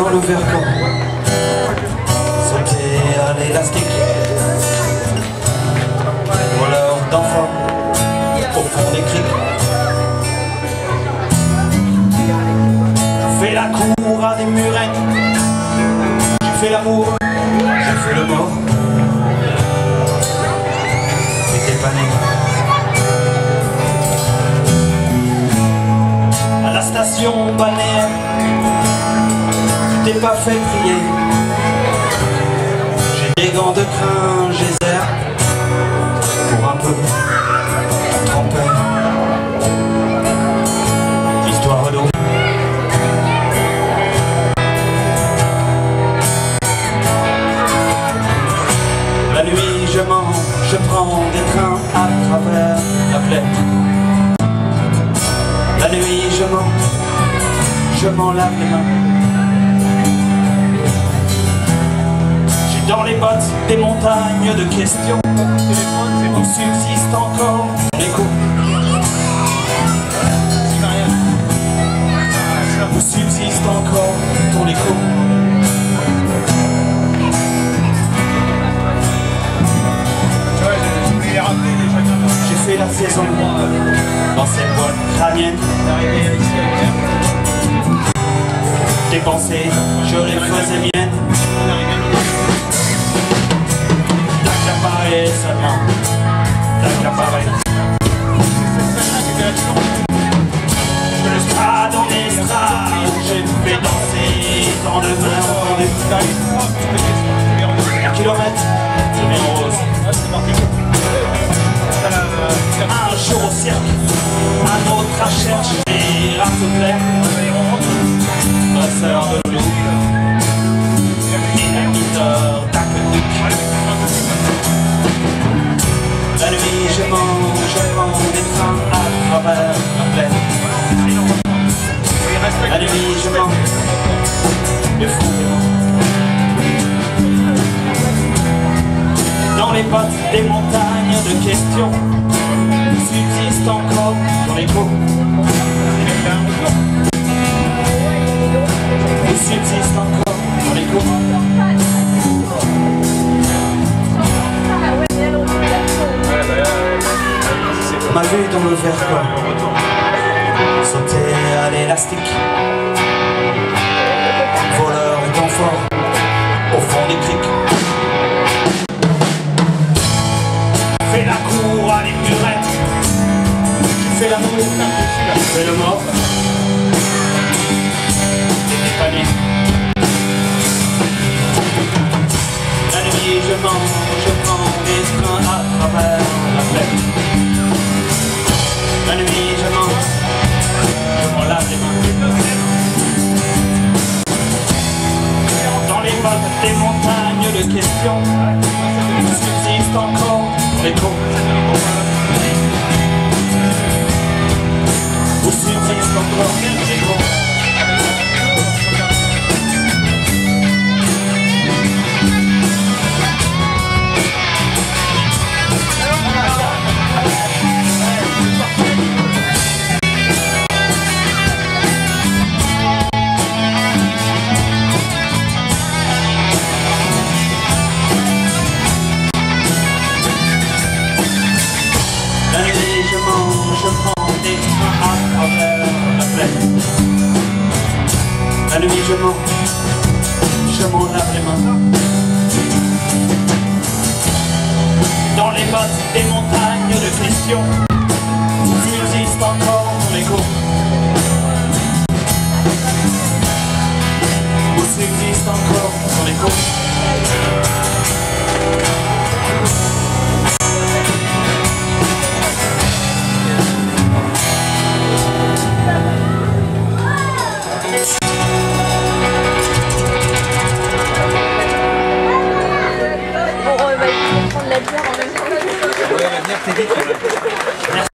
dans le verre sauter à l'élastique, voleur d'enfants au fond des criques. Je fais la cour à des murettes, j'ai fait l'amour, j'ai fait le mort. Mais t'es pas né. À la station balnéaire, tu t'es pas fait prier. J'ai des gants de crin, geyser, pour un peu tremper. Histoire d'eau. La nuit je mens, je prends des trains à travers la plaine. La nuit je m'en lave les mains. J'ai dans les bottes des montagnes de questions où subsiste encore l'écho. Où subsiste encore ton écho. J'ai fait la saison dans cette boîte crânienne. Tes pensées, je les faisais miennes. D'accaparer seulement, d'accaparer. L'estrade en estrade, j'ai fait danser tant de mains, un kilomètre de mes roses. Un jour au cirque, un autre à chercher à se plaire. Brasseur de loup, dynamiteur d'accueil. La nuit je prends des trains à travers la plaine. La nuit je mens, le fou. Dans les bottes des montagnes de questions subsiste encore ton écho. Où subsiste encore ton écho. Ma vue dans le verre sauter à l'élastique, voleur d'enfants au fond des criques. Fais la cour à des murettes, tu fais l'amour, tu fais le mort. T'es pas né. La nuit je prends des trains à travers la plaine. La nuit je m'en lave les mains. Dans les bottes des montagnes de questions subsiste encore l'écho. Où subsiste encore l'écho. Je prends des trains à travers la plaine. La nuit je m'en lave les mains.